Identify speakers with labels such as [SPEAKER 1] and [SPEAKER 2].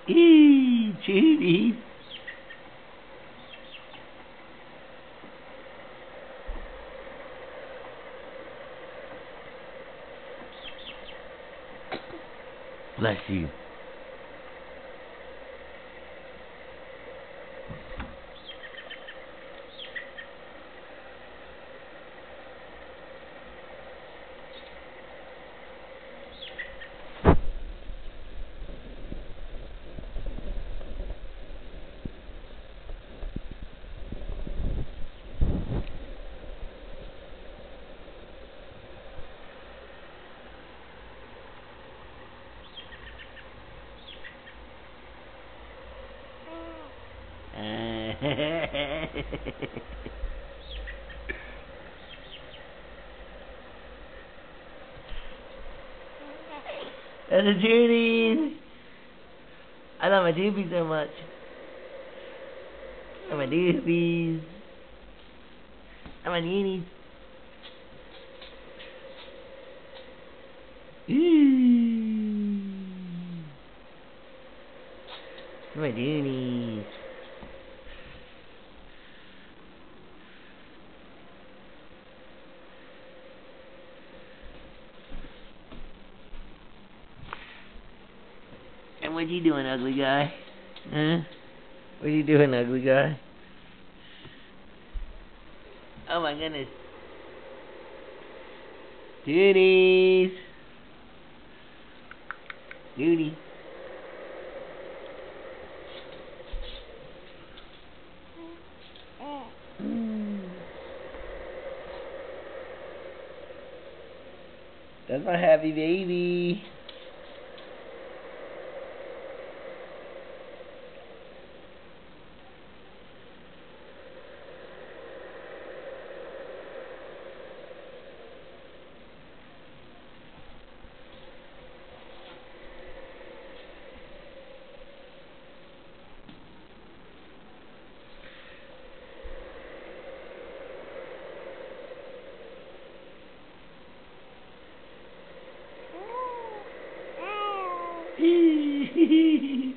[SPEAKER 1] Judy. Bless you. That's a Judy. I love my doobies so much. And my doobies. And my neenies. And my doonies. And what you doing, ugly guy? Huh? What you doing, ugly guy? Oh my goodness. Duties. Duty. That's my happy baby. Hee hee hee.